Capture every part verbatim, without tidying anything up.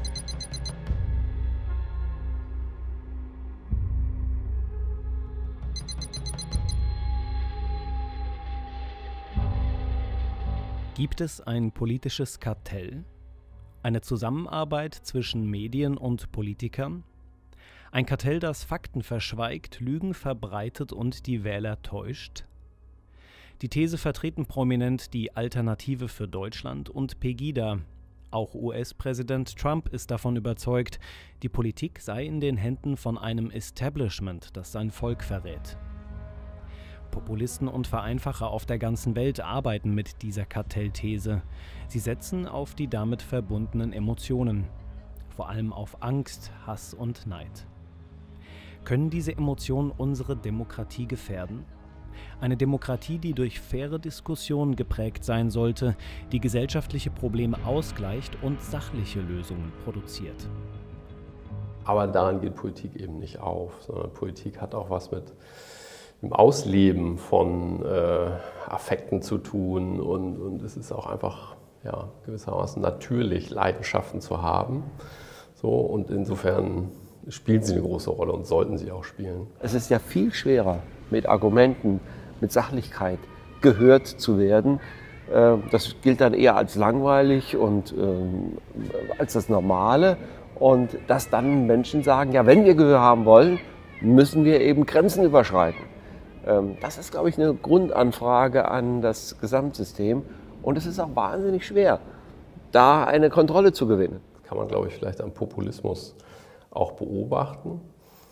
Gibt es ein politisches Kartell? Eine Zusammenarbeit zwischen Medien und Politikern? Ein Kartell, das Fakten verschweigt, Lügen verbreitet und die Wähler täuscht? Die These vertreten prominent die Alternative für Deutschland und Pegida. Auch U S-Präsident Trump ist davon überzeugt, die Politik sei in den Händen von einem Establishment, das sein Volk verrät. Populisten und Vereinfacher auf der ganzen Welt arbeiten mit dieser Kartellthese. Sie setzen auf die damit verbundenen Emotionen, vor allem auf Angst, Hass und Neid. Können diese Emotionen unsere Demokratie gefährden? Eine Demokratie, die durch faire Diskussionen geprägt sein sollte, die gesellschaftliche Probleme ausgleicht und sachliche Lösungen produziert. Aber daran geht Politik eben nicht auf, sondern Politik hat auch was mit im Ausleben von äh, Affekten zu tun und, und es ist auch einfach ja, gewissermaßen natürlich, Leidenschaften zu haben. So, und insofern spielen sie eine große Rolle und sollten sie auch spielen. Es ist ja viel schwerer, mit Argumenten, mit Sachlichkeit gehört zu werden. Das gilt dann eher als langweilig und äh, als das Normale. Und dass dann Menschen sagen, ja, wenn wir Gehör haben wollen, müssen wir eben Grenzen überschreiten. Das ist, glaube ich, eine Grundanfrage an das Gesamtsystem und es ist auch wahnsinnig schwer, da eine Kontrolle zu gewinnen. Das kann man, glaube ich, vielleicht am Populismus auch beobachten,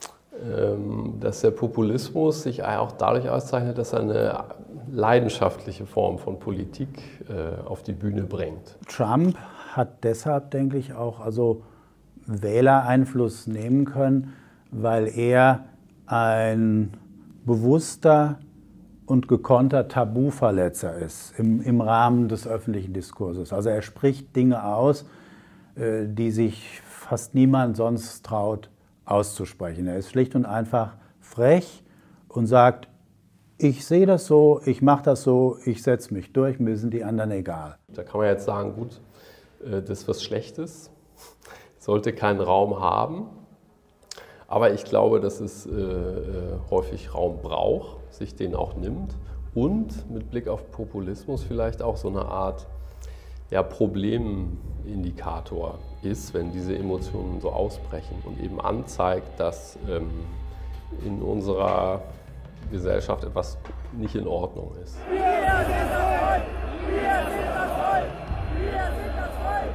dass der Populismus sich auch dadurch auszeichnet, dass er eine leidenschaftliche Form von Politik auf die Bühne bringt. Trump hat deshalb, denke ich, auch also Wählereinfluss nehmen können, weil er ein bewusster und gekonnter Tabuverletzer ist im, im Rahmen des öffentlichen Diskurses. Also er spricht Dinge aus, äh, die sich fast niemand sonst traut auszusprechen. Er ist schlicht und einfach frech und sagt, ich sehe das so, ich mache das so, ich setze mich durch, mir sind die anderen egal. Da kann man jetzt sagen, gut, äh, das ist was Schlechtes, sollte keinen Raum haben. Aber ich glaube, dass es äh, häufig Raum braucht, sich den auch nimmt und mit Blick auf Populismus vielleicht auch so eine Art ja, Problemindikator ist, wenn diese Emotionen so ausbrechen und eben anzeigt, dass ähm, in unserer Gesellschaft etwas nicht in Ordnung ist. Wir sind das Volk! Wir sind das Volk! Wir sind das Volk!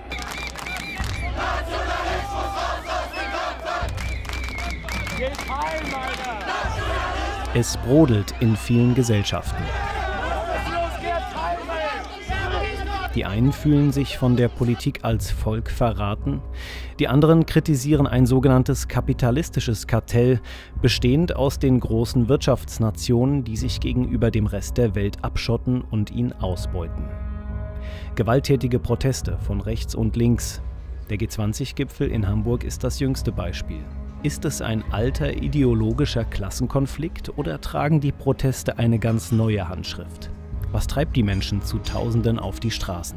Nationalismus raus aus den Köpfen! Geht heim, Alter! Es brodelt in vielen Gesellschaften. Die einen fühlen sich von der Politik als Volk verraten, die anderen kritisieren ein sogenanntes kapitalistisches Kartell, bestehend aus den großen Wirtschaftsnationen, die sich gegenüber dem Rest der Welt abschotten und ihn ausbeuten. Gewalttätige Proteste von rechts und links. Der G zwanzig Gipfel in Hamburg ist das jüngste Beispiel. Ist es ein alter ideologischer Klassenkonflikt oder tragen die Proteste eine ganz neue Handschrift? Was treibt die Menschen zu Tausenden auf die Straßen?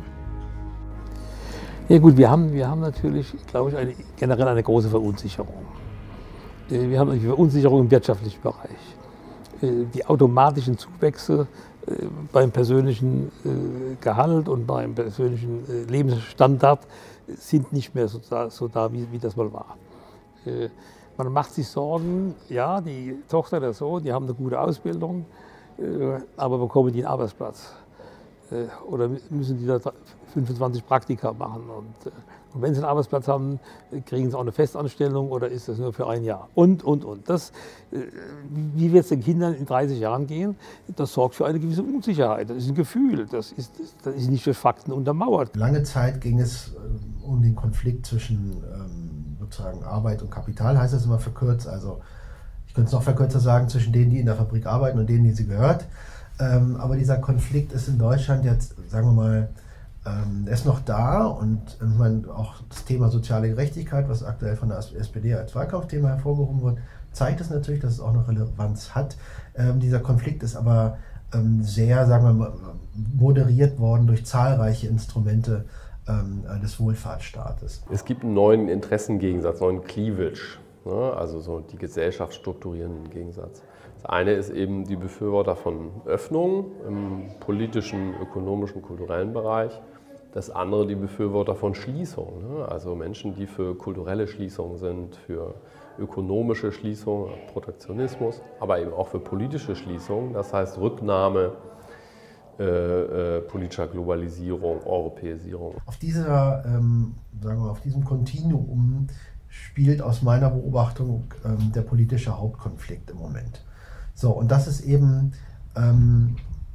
Ja gut, wir haben, wir haben natürlich, glaube ich, eine, generell eine große Verunsicherung. Wir haben eine Verunsicherung im wirtschaftlichen Bereich. Die automatischen Zuwächse beim persönlichen Gehalt und beim persönlichen Lebensstandard sind nicht mehr so da, so da wie, wie das mal war. Man macht sich Sorgen, ja, die Tochter, der Sohn, die haben eine gute Ausbildung, aber bekommen die einen Arbeitsplatz? Oder müssen die da fünfundzwanzig Praktika machen? Und, und wenn sie einen Arbeitsplatz haben, kriegen sie auch eine Festanstellung oder ist das nur für ein Jahr? Und, und, und. Das, wie wird es den Kindern in dreißig Jahren gehen? Das sorgt für eine gewisse Unsicherheit. Das ist ein Gefühl. Das ist, das ist nicht durch Fakten untermauert. Lange Zeit ging es um den Konflikt zwischen ähm, sozusagen Arbeit und Kapital, heißt das immer verkürzt. Also ich könnte es noch verkürzer sagen, zwischen denen, die in der Fabrik arbeiten und denen, die sie gehört. Ähm, aber dieser Konflikt ist in Deutschland jetzt, sagen wir mal, ähm, er ist noch da und ich meine, auch das Thema soziale Gerechtigkeit, was aktuell von der S P D als Wahlkampfthema hervorgehoben wird, zeigt es natürlich, dass es auch noch Relevanz hat. Ähm, dieser Konflikt ist aber ähm, sehr, sagen wir mal, moderiert worden durch zahlreiche Instrumente ähm, des Wohlfahrtsstaates. Es gibt einen neuen Interessengegensatz, einen neuen Cleavage, ne? Also so die Gesellschaft strukturierenden Gegensatz. Das eine ist eben die Befürworter von Öffnung im politischen, ökonomischen, kulturellen Bereich. Das andere die Befürworter von Schließung, ne? Also Menschen, die für kulturelle Schließung sind, für ökonomische Schließung, Protektionismus, aber eben auch für politische Schließung, das heißt Rücknahme äh, äh, politischer Globalisierung, Europäisierung. Auf dieser, ähm, sagen wir, auf diesem Kontinuum spielt aus meiner Beobachtung ähm, der politische Hauptkonflikt im Moment. So, und das ist eben ähm,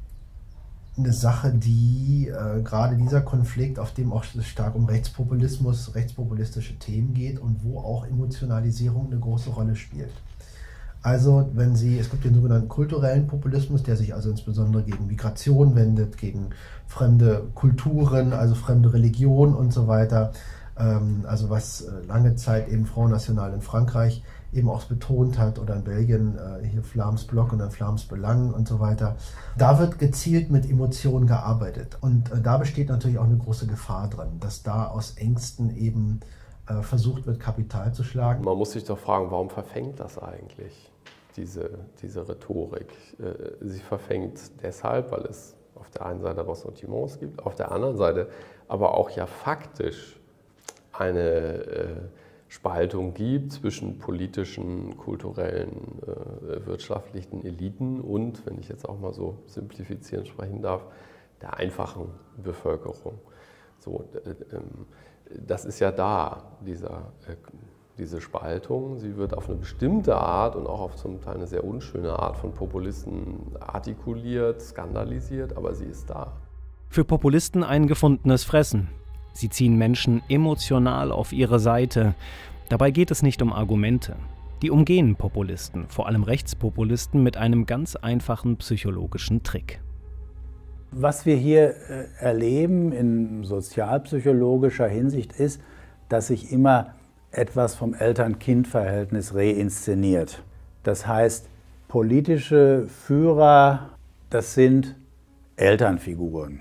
eine Sache, die äh, gerade dieser Konflikt, auf dem auch stark um Rechtspopulismus, rechtspopulistische Themen geht und wo auch Emotionalisierung eine große Rolle spielt. Also wenn Sie, es gibt den sogenannten kulturellen Populismus, der sich also insbesondere gegen Migration wendet, gegen fremde Kulturen, also fremde Religionen und so weiter. Ähm, also was lange Zeit eben Front National in Frankreich eben auch betont hat, oder in Belgien, äh, hier Flams Block und dann Flams Belang und so weiter. Da wird gezielt mit Emotionen gearbeitet. Und äh, da besteht natürlich auch eine große Gefahr drin, dass da aus Ängsten eben äh, versucht wird, Kapital zu schlagen. Man muss sich doch fragen, warum verfängt das eigentlich, diese, diese Rhetorik? Äh, sie verfängt deshalb, weil es auf der einen Seite Ressentiments gibt, auf der anderen Seite aber auch ja faktisch eine äh, Spaltung gibt zwischen politischen, kulturellen, äh, wirtschaftlichen Eliten und, wenn ich jetzt auch mal so simplifizierend sprechen darf, der einfachen Bevölkerung. So, äh, äh, das ist ja da, dieser, äh, diese Spaltung. Sie wird auf eine bestimmte Art und auch auf zum Teil eine sehr unschöne Art von Populisten artikuliert, skandalisiert, aber sie ist da. Für Populisten ein gefundenes Fressen. Sie ziehen Menschen emotional auf ihre Seite. Dabei geht es nicht um Argumente. Die umgehen Populisten, vor allem Rechtspopulisten, mit einem ganz einfachen psychologischen Trick. Was wir hier äh, erleben in sozialpsychologischer Hinsicht ist, dass sich immer etwas vom Eltern-Kind-Verhältnis reinszeniert. Das heißt, politische Führer, das sind Elternfiguren.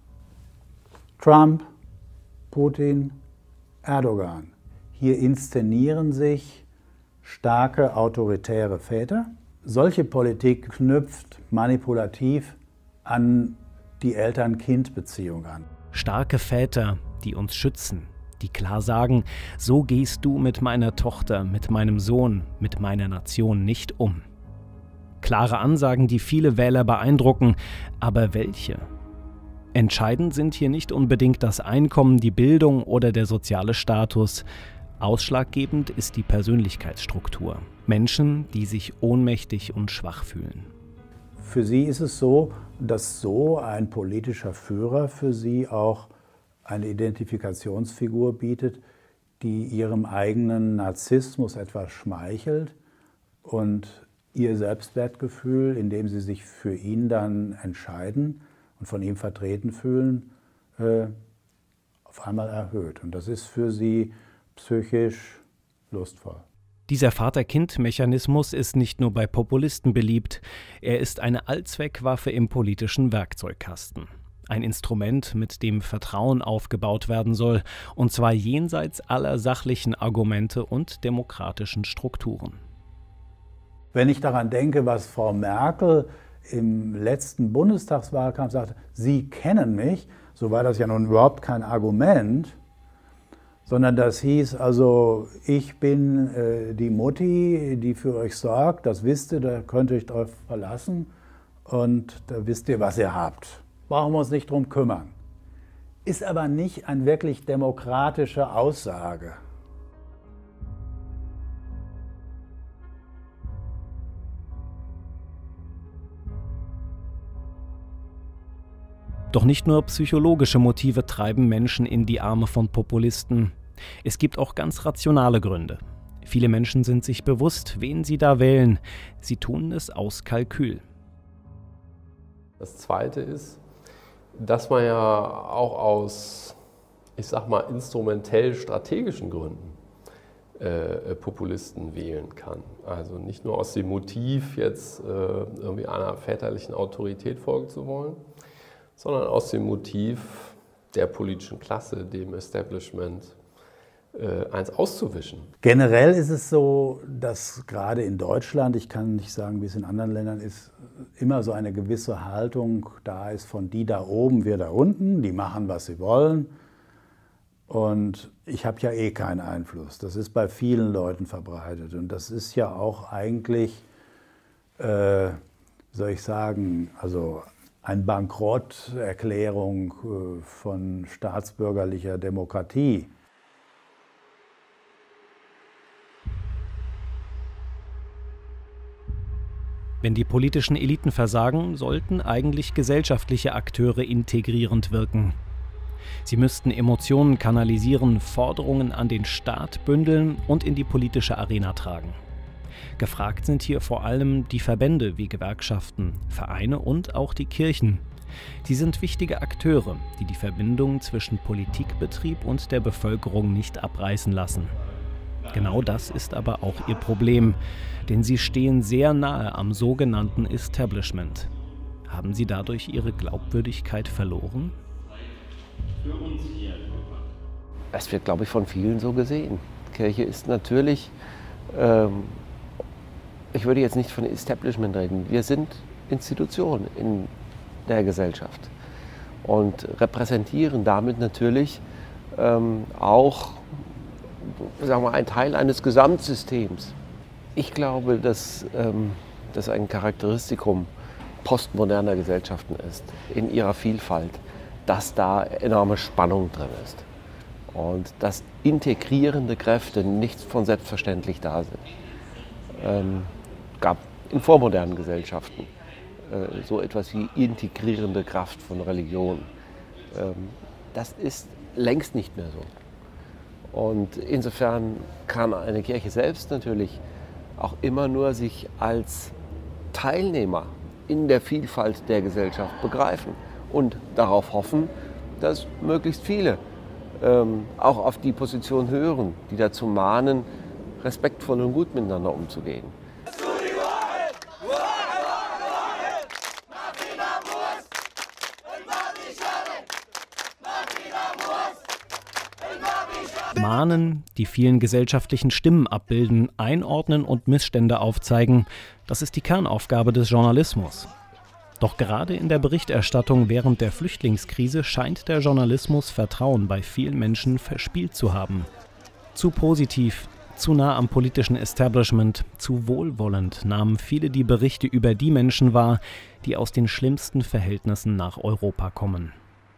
Trump, Putin, Erdogan. Hier inszenieren sich starke autoritäre Väter. Solche Politik knüpft manipulativ an die Eltern-Kind-Beziehung an. Starke Väter, die uns schützen, die klar sagen, so gehst du mit meiner Tochter, mit meinem Sohn, mit meiner Nation nicht um. Klare Ansagen, die viele Wähler beeindrucken, aber welche? Entscheidend sind hier nicht unbedingt das Einkommen, die Bildung oder der soziale Status. Ausschlaggebend ist die Persönlichkeitsstruktur. Menschen, die sich ohnmächtig und schwach fühlen. Für sie ist es so, dass so ein politischer Führer für sie auch eine Identifikationsfigur bietet, die ihrem eigenen Narzissmus etwas schmeichelt und ihr Selbstwertgefühl, indem sie sich für ihn dann entscheiden und von ihm vertreten fühlen, äh, auf einmal erhöht. Und das ist für sie psychisch lustvoll. Dieser Vater-Kind-Mechanismus ist nicht nur bei Populisten beliebt, er ist eine Allzweckwaffe im politischen Werkzeugkasten. Ein Instrument, mit dem Vertrauen aufgebaut werden soll, und zwar jenseits aller sachlichen Argumente und demokratischen Strukturen. Wenn ich daran denke, was Frau Merkel im letzten Bundestagswahlkampf sagte, Sie kennen mich, so war das ja nun überhaupt kein Argument, sondern das hieß also, ich bin äh, die Mutti, die für euch sorgt, das wisst ihr, da könnt ihr euch drauf verlassen und da wisst ihr, was ihr habt. Brauchen wir uns nicht drum kümmern. Ist aber nicht eine wirklich demokratische Aussage. Doch nicht nur psychologische Motive treiben Menschen in die Arme von Populisten. Es gibt auch ganz rationale Gründe. Viele Menschen sind sich bewusst, wen sie da wählen. Sie tun es aus Kalkül. Das Zweite ist, dass man ja auch aus, ich sag mal, instrumentell strategischen Gründen äh, Populisten wählen kann. Also nicht nur aus dem Motiv, jetzt äh, irgendwie einer väterlichen Autorität folgen zu wollen, sondern aus dem Motiv der politischen Klasse, dem Establishment, äh, eins auszuwischen. Generell ist es so, dass gerade in Deutschland, ich kann nicht sagen, wie es in anderen Ländern ist, immer so eine gewisse Haltung da ist von die da oben, wir da unten, die machen, was sie wollen. Und ich habe ja eh keinen Einfluss. Das ist bei vielen Leuten verbreitet. Und das ist ja auch eigentlich, äh, soll ich sagen, also eine Bankrotterklärung äh, von staatsbürgerlicher Demokratie. Wenn die politischen Eliten versagen, sollten eigentlich gesellschaftliche Akteure integrierend wirken. Sie müssten Emotionen kanalisieren, Forderungen an den Staat bündeln und in die politische Arena tragen. Gefragt sind hier vor allem die Verbände wie Gewerkschaften, Vereine und auch die Kirchen. Sie sind wichtige Akteure, die die Verbindung zwischen Politikbetrieb und der Bevölkerung nicht abreißen lassen. Genau das ist aber auch ihr Problem, denn sie stehen sehr nahe am sogenannten Establishment. Haben sie dadurch ihre Glaubwürdigkeit verloren? Das wird, glaube ich, von vielen so gesehen. Kirche ist natürlich, ähm, ich würde jetzt nicht von Establishment reden, wir sind Institutionen in der Gesellschaft und repräsentieren damit natürlich ähm, auch, sagen wir, einen Teil eines Gesamtsystems. Ich glaube, dass ähm, das ein Charakteristikum postmoderner Gesellschaften ist, in ihrer Vielfalt, dass da enorme Spannung drin ist und dass integrierende Kräfte nicht von selbstverständlich da sind. Ähm, gab in vormodernen Gesellschaften äh, so etwas wie integrierende Kraft von Religion. Ähm, das ist längst nicht mehr so. Und insofern kann eine Kirche selbst natürlich auch immer nur sich als Teilnehmer in der Vielfalt der Gesellschaft begreifen und darauf hoffen, dass möglichst viele ähm, auch auf die Position hören, die dazu mahnen, respektvoll und gut miteinander umzugehen. Mahnen, die vielen gesellschaftlichen Stimmen abbilden, einordnen und Missstände aufzeigen, das ist die Kernaufgabe des Journalismus. Doch gerade in der Berichterstattung während der Flüchtlingskrise scheint der Journalismus Vertrauen bei vielen Menschen verspielt zu haben. Zu positiv, zu nah am politischen Establishment, zu wohlwollend nahmen viele die Berichte über die Menschen wahr, die aus den schlimmsten Verhältnissen nach Europa kommen.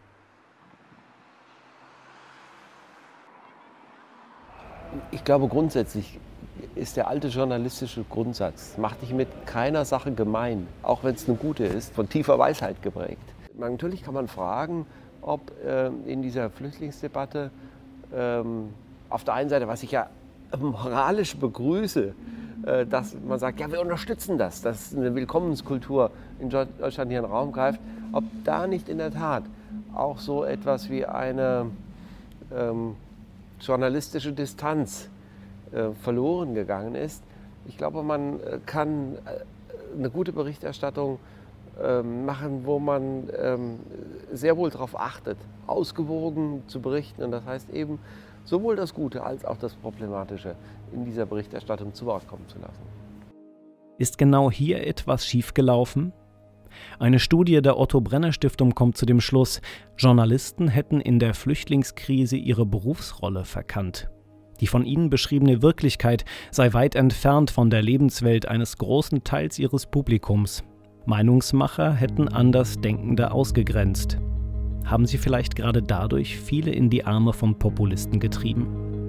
Ich glaube, grundsätzlich ist der alte journalistische Grundsatz, mach dich mit keiner Sache gemein, auch wenn es eine gute ist, von tiefer Weisheit geprägt. Natürlich kann man fragen, ob äh, in dieser Flüchtlingsdebatte ähm, auf der einen Seite, was ich ja moralisch begrüße, äh, dass man sagt, ja, wir unterstützen das, dass eine Willkommenskultur in Deutschland hier in den Raum greift, ob da nicht in der Tat auch so etwas wie eine ähm, journalistische Distanz äh, verloren gegangen ist. Ich glaube, man kann äh, eine gute Berichterstattung äh, machen, wo man äh, sehr wohl darauf achtet, ausgewogen zu berichten. Und das heißt eben, sowohl das Gute als auch das Problematische in dieser Berichterstattung zu Wort kommen zu lassen. Ist genau hier etwas schiefgelaufen? Eine Studie der Otto-Brenner-Stiftung kommt zu dem Schluss, Journalisten hätten in der Flüchtlingskrise ihre Berufsrolle verkannt. Die von ihnen beschriebene Wirklichkeit sei weit entfernt von der Lebenswelt eines großen Teils ihres Publikums. Meinungsmacher hätten Andersdenkende ausgegrenzt. Haben sie vielleicht gerade dadurch viele in die Arme von Populisten getrieben?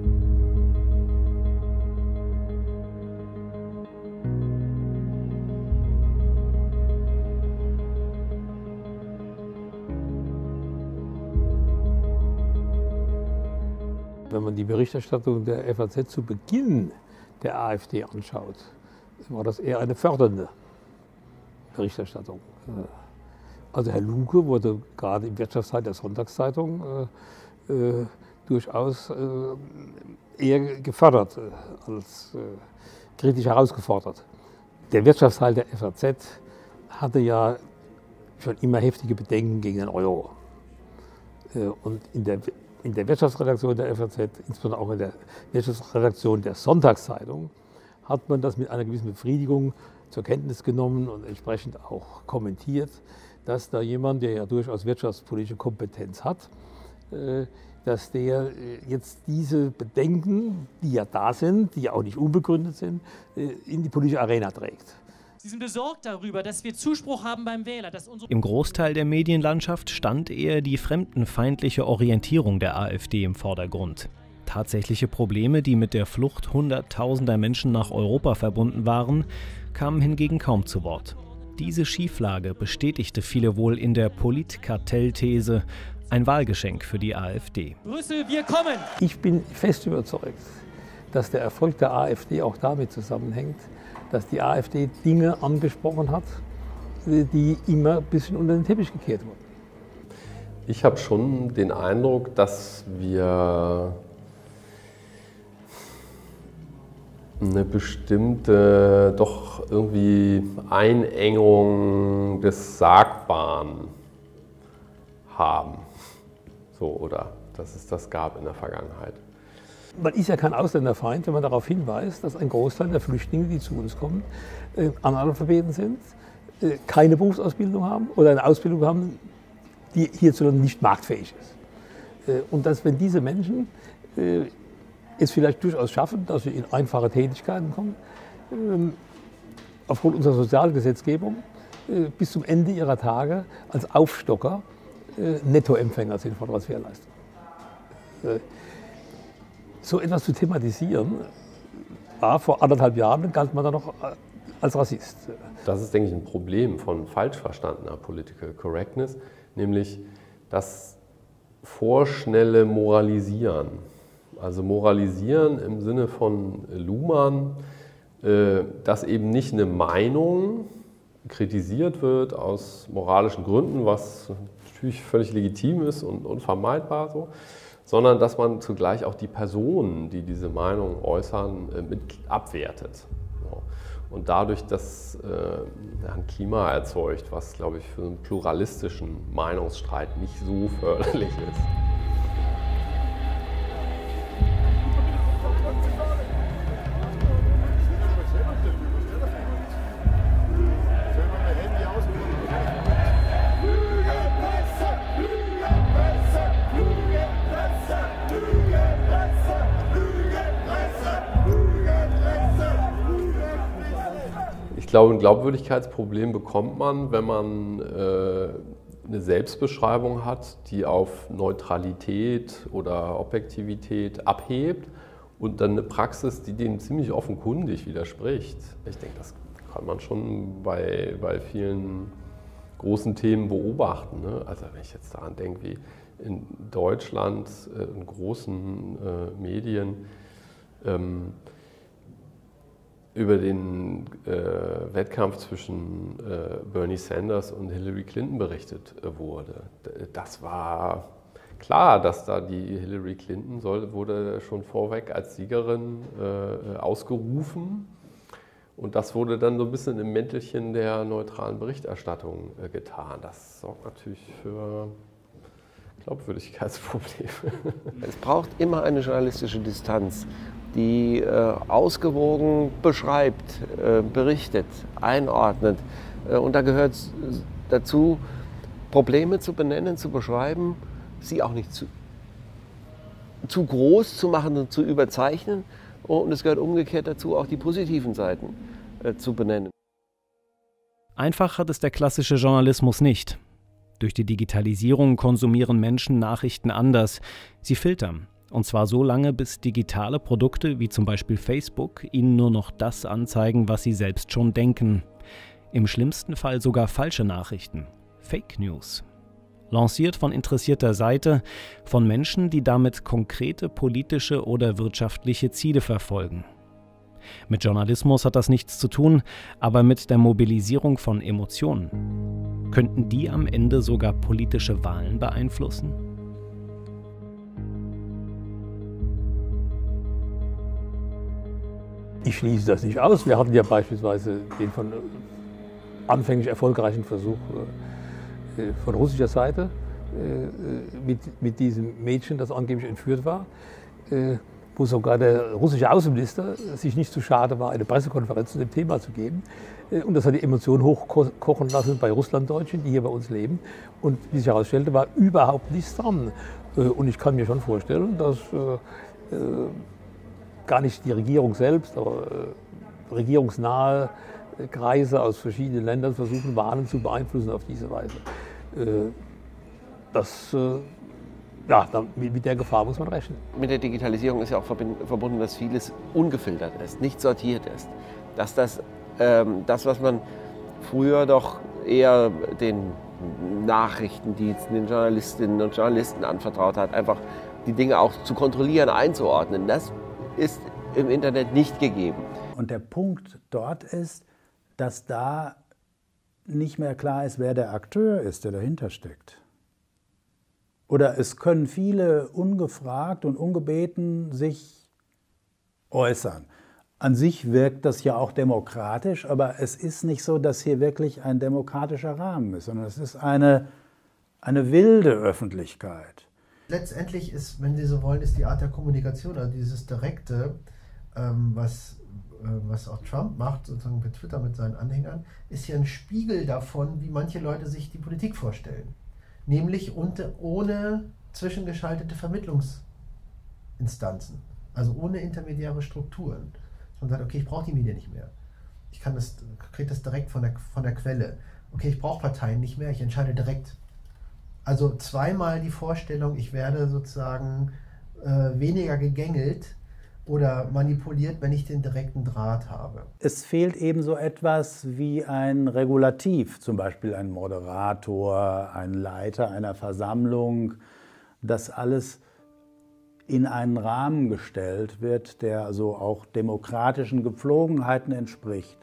Wenn man die Berichterstattung der F A Z zu Beginn der AfD anschaut, war das eher eine fördernde Berichterstattung. Also Herr Luke wurde gerade im Wirtschaftsteil der Sonntagszeitung äh, äh, durchaus äh, eher gefördert äh, als äh, kritisch herausgefordert. Der Wirtschaftsteil der F A Z hatte ja schon immer heftige Bedenken gegen den Euro. Und in der, in der Wirtschaftsredaktion der F A Z, insbesondere auch in der Wirtschaftsredaktion der Sonntagszeitung, hat man das mit einer gewissen Befriedigung zur Kenntnis genommen und entsprechend auch kommentiert, dass da jemand, der ja durchaus wirtschaftspolitische Kompetenz hat, dass der jetzt diese Bedenken, die ja da sind, die ja auch nicht unbegründet sind, in die politische Arena trägt. Sie sind besorgt darüber, dass wir Zuspruch haben beim Wähler. Dass unsere Im Großteil der Medienlandschaft stand eher die fremdenfeindliche Orientierung der AfD im Vordergrund. Tatsächliche Probleme, die mit der Flucht hunderttausender Menschen nach Europa verbunden waren, kamen hingegen kaum zu Wort. Diese Schieflage bestätigte viele wohl in der Politkartellthese, ein Wahlgeschenk für die AfD. Brüssel, wir kommen! Ich bin fest überzeugt, dass der Erfolg der AfD auch damit zusammenhängt, dass die AfD Dinge angesprochen hat, die immer ein bisschen unter den Teppich gekehrt wurden. Ich habe schon den Eindruck, dass wir eine bestimmte, doch irgendwie Einengung des Sagbaren haben. So, oder dass es das gab in der Vergangenheit. Man ist ja kein Ausländerfeind, wenn man darauf hinweist, dass ein Großteil der Flüchtlinge, die zu uns kommen, äh, Analphabeten sind, äh, keine Berufsausbildung haben oder eine Ausbildung haben, die hierzulande nicht marktfähig ist. Äh, und dass, wenn diese Menschen äh, es vielleicht durchaus schaffen, dass sie in einfache Tätigkeiten kommen, äh, aufgrund unserer Sozialgesetzgebung äh, bis zum Ende ihrer Tage als Aufstocker äh, Nettoempfänger sind von Transferleistungen. Äh, So etwas zu thematisieren, war vor anderthalb Jahren, galt man da noch als Rassist. Das ist, denke ich, ein Problem von falsch verstandener Political Correctness, nämlich das vorschnelle Moralisieren. Also Moralisieren im Sinne von Luhmann, dass eben nicht eine Meinung kritisiert wird aus moralischen Gründen, was natürlich völlig legitim ist und unvermeidbar so, sondern dass man zugleich auch die Personen, die diese Meinung äußern, mit abwertet. Und dadurch das äh, ein Klima erzeugt, was, glaube ich, für einen pluralistischen Meinungsstreit nicht so förderlich ist. Ich glaube, ein Glaubwürdigkeitsproblem bekommt man, wenn man äh, eine Selbstbeschreibung hat, die auf Neutralität oder Objektivität abhebt und dann eine Praxis, die dem ziemlich offenkundig widerspricht. Ich denke, das kann man schon bei, bei vielen großen Themen beobachten. Ne? Also wenn ich jetzt daran denke, wie in Deutschland, äh, in großen äh, Medien, ähm, über den äh, Wettkampf zwischen äh, Bernie Sanders und Hillary Clinton berichtet äh, wurde. Das war klar, dass da die Hillary Clinton soll, wurde schon vorweg als Siegerin äh, ausgerufen. Und das wurde dann so ein bisschen im Mäntelchen der neutralen Berichterstattung äh, getan. Das sorgt natürlich für Glaubwürdigkeitsprobleme. Es braucht immer eine journalistische Distanz, die äh, ausgewogen beschreibt, äh, berichtet, einordnet. Äh, und da gehört dazu, Probleme zu benennen, zu beschreiben, sie auch nicht zu, zu groß zu machen und zu überzeichnen. Und es gehört umgekehrt dazu, auch die positiven Seiten äh, zu benennen. Einfach hat es der klassische Journalismus nicht. Durch die Digitalisierung konsumieren Menschen Nachrichten anders. Sie filtern. Und zwar so lange, bis digitale Produkte wie zum Beispiel Facebook ihnen nur noch das anzeigen, was sie selbst schon denken. Im schlimmsten Fall sogar falsche Nachrichten. Fake News. Lanciert von interessierter Seite, von Menschen, die damit konkrete politische oder wirtschaftliche Ziele verfolgen. Mit Journalismus hat das nichts zu tun, aber mit der Mobilisierung von Emotionen. Könnten die am Ende sogar politische Wahlen beeinflussen? Ich schließe das nicht aus. Wir hatten ja beispielsweise den von anfänglich erfolgreichen Versuch von russischer Seite, mit, mit diesem Mädchen, das angeblich entführt war, wo sogar der russische Außenminister sich nicht zu schade war, eine Pressekonferenz zu dem Thema zu geben. Und das hat die Emotionen hochkochen lassen bei Russlanddeutschen, die hier bei uns leben. Und wie sich herausstellte, war überhaupt nichts dran. Und ich kann mir schon vorstellen, dass äh, gar nicht die Regierung selbst, aber äh, regierungsnahe Kreise aus verschiedenen Ländern versuchen, Wahlen zu beeinflussen auf diese Weise. Äh, das, äh, ja, mit der Gefahr muss man rechnen. Mit der Digitalisierung ist ja auch verbunden, dass vieles ungefiltert ist, nicht sortiert ist. Dass das, ähm, das, was man früher doch eher den Nachrichtendiensten, den Journalistinnen und Journalisten anvertraut hat, einfach die Dinge auch zu kontrollieren, einzuordnen, das ist im Internet nicht gegeben. Und der Punkt dort ist, dass da nicht mehr klar ist, wer der Akteur ist, der dahinter steckt. Oder es können viele ungefragt und ungebeten sich äußern. An sich wirkt das ja auch demokratisch, aber es ist nicht so, dass hier wirklich ein demokratischer Rahmen ist, sondern es ist eine, eine wilde Öffentlichkeit. Letztendlich ist, wenn Sie so wollen, ist die Art der Kommunikation, also dieses Direkte, ähm, was, äh, was auch Trump macht, sozusagen per Twitter mit seinen Anhängern, ist ja ein Spiegel davon, wie manche Leute sich die Politik vorstellen. Nämlich unter, ohne zwischengeschaltete Vermittlungsinstanzen, also ohne intermediäre Strukturen. Man sagt, okay, ich brauche die Medien nicht mehr. Ich kann das, kriege das direkt von der, von der Quelle. Okay, ich brauche Parteien nicht mehr, ich entscheide direkt. Also zweimal die Vorstellung, ich werde sozusagen äh, weniger gegängelt oder manipuliert, wenn ich den direkten Draht habe. Es fehlt eben so etwas wie ein Regulativ, zum Beispiel ein Moderator, ein Leiter einer Versammlung, das alles in einen Rahmen gestellt wird, der also auch demokratischen Gepflogenheiten entspricht.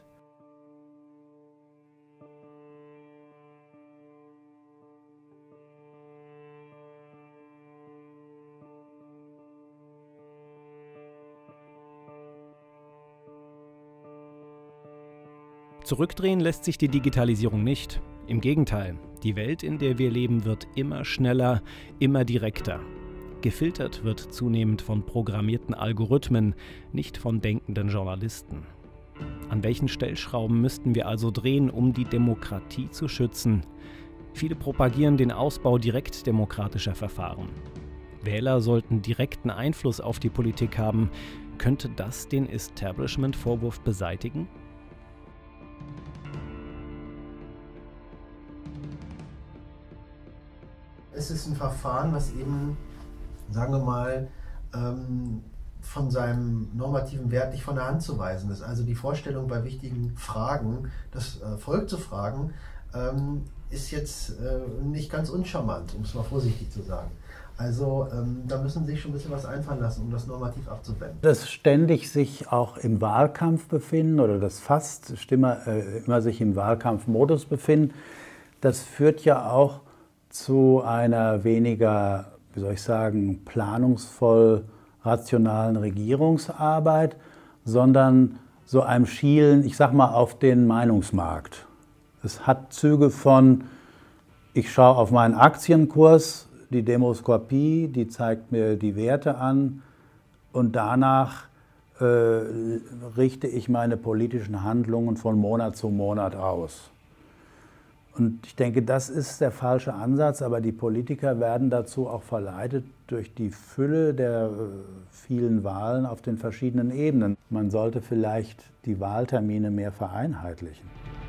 Zurückdrehen lässt sich die Digitalisierung nicht. Im Gegenteil, die Welt, in der wir leben, wird immer schneller, immer direkter. Gefiltert wird zunehmend von programmierten Algorithmen, nicht von denkenden Journalisten. An welchen Stellschrauben müssten wir also drehen, um die Demokratie zu schützen? Viele propagieren den Ausbau direktdemokratischer Verfahren. Wähler sollten direkten Einfluss auf die Politik haben. Könnte das den Establishment-Vorwurf beseitigen? Es ist ein Verfahren, was eben, sagen wir mal, ähm, von seinem normativen Wert nicht von der Hand zu weisen ist. Also die Vorstellung bei wichtigen Fragen, das äh, Volk zu fragen, ähm, ist jetzt äh, nicht ganz uncharmant, um es mal vorsichtig zu sagen. Also ähm, da müssen Sie sich schon ein bisschen was einfallen lassen, um das normativ abzuwenden. Das ständig sich auch im Wahlkampf befinden oder das fast immer, äh, immer sich im Wahlkampfmodus befinden, das führt ja auch zu einer weniger, wie soll ich sagen, planungsvoll rationalen Regierungsarbeit, sondern so einem Schielen, ich sag mal, auf den Meinungsmarkt. Es hat Züge von, ich schaue auf meinen Aktienkurs, die Demoskopie, die zeigt mir die Werte an und danach äh, richte ich meine politischen Handlungen von Monat zu Monat aus. Und ich denke, das ist der falsche Ansatz, aber die Politiker werden dazu auch verleitet durch die Fülle der vielen Wahlen auf den verschiedenen Ebenen. Man sollte vielleicht die Wahltermine mehr vereinheitlichen.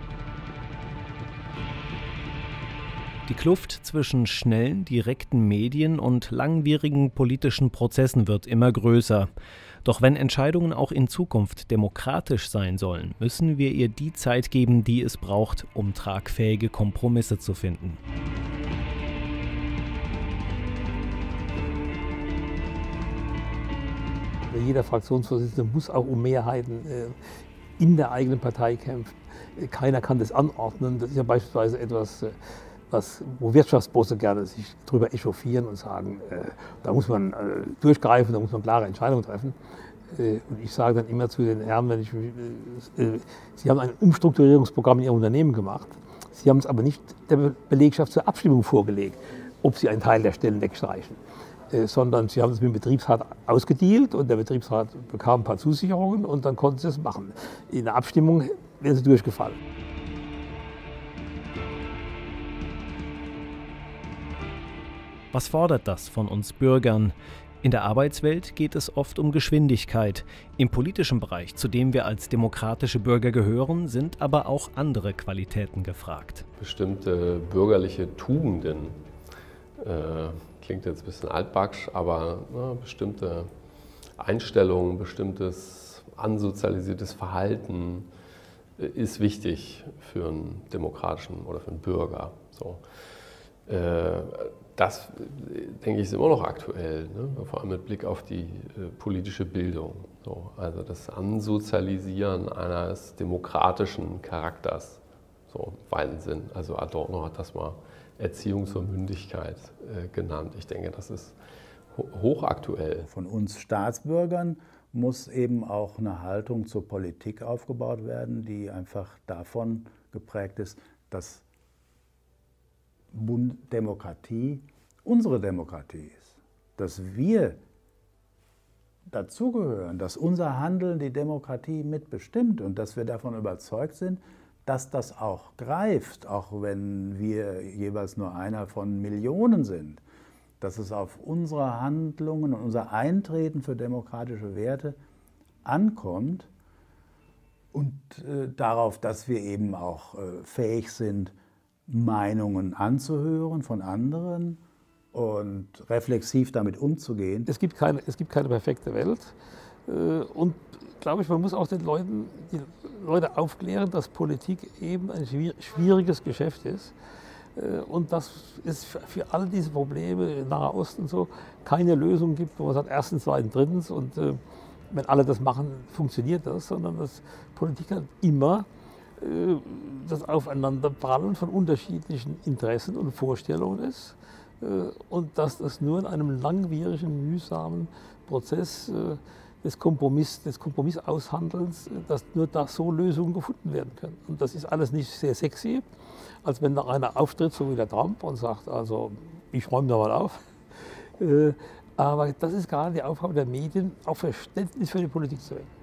Die Kluft zwischen schnellen, direkten Medien und langwierigen politischen Prozessen wird immer größer. Doch wenn Entscheidungen auch in Zukunft demokratisch sein sollen, müssen wir ihr die Zeit geben, die es braucht, um tragfähige Kompromisse zu finden. Jeder Fraktionsvorsitzende muss auch um Mehrheiten in der eigenen Partei kämpfen. Keiner kann das anordnen. Das ist ja beispielsweise etwas, was, wo Wirtschaftsbosse gerne sich darüber echauffieren und sagen, äh, da muss man äh, durchgreifen, da muss man klare Entscheidungen treffen. Äh, und ich sage dann immer zu den Herren, wenn ich, äh, Sie haben ein Umstrukturierungsprogramm in Ihrem Unternehmen gemacht, Sie haben es aber nicht der Belegschaft zur Abstimmung vorgelegt. ob sie einen Teil der Stellen wegstreichen. Äh, sondern sie haben es mit dem Betriebsrat ausgedealt und der Betriebsrat bekam ein paar Zusicherungen und dann konnten sie es machen. In der Abstimmung wären sie durchgefallen. Was fordert das von uns Bürgern? In der Arbeitswelt geht es oft um Geschwindigkeit. Im politischen Bereich, zu dem wir als demokratische Bürger gehören, sind aber auch andere Qualitäten gefragt. Bestimmte bürgerliche Tugenden, äh, klingt jetzt ein bisschen altbacksch, aber na, bestimmte Einstellungen, bestimmtes ansozialisiertes Verhalten äh, ist wichtig für einen demokratischen oder für einen Bürger. So. Äh, Das, denke ich, ist immer noch aktuell, ne? Vor allem mit Blick auf die äh, politische Bildung. So, also das Ansozialisieren eines demokratischen Charakters, so im weiten Sinn. Also Adorno hat das mal Erziehung zur Mündigkeit äh, genannt. Ich denke, das ist ho hochaktuell. Von uns Staatsbürgern muss eben auch eine Haltung zur Politik aufgebaut werden, die einfach davon geprägt ist, dass Demokratie unsere Demokratie ist, dass wir dazugehören, dass unser Handeln die Demokratie mitbestimmt und dass wir davon überzeugt sind, dass das auch greift, auch wenn wir jeweils nur einer von Millionen sind, dass es auf unsere Handlungen und unser Eintreten für demokratische Werte ankommt und äh, darauf, dass wir eben auch äh, fähig sind, Meinungen anzuhören von anderen und reflexiv damit umzugehen. Es gibt keine, es gibt keine perfekte Welt und glaube ich, man muss auch den Leuten, die Leute aufklären, dass Politik eben ein schwieriges Geschäft ist und dass es für all diese Probleme im Nahen Osten so keine Lösung gibt, wo man sagt, erstens, zweitens, drittens und wenn alle das machen, funktioniert das, sondern dass Politik halt immer das Aufeinanderprallen von unterschiedlichen Interessen und Vorstellungen ist und dass das nur in einem langwierigen, mühsamen Prozess des, Kompromiss, des Kompromissaushandelns, dass nur da so Lösungen gefunden werden können. Und das ist alles nicht sehr sexy, als wenn da einer auftritt, so wie der Trump, und sagt, also ich räume da mal auf. Aber das ist gerade die Aufgabe der Medien, auch Verständnis für die Politik zu wecken.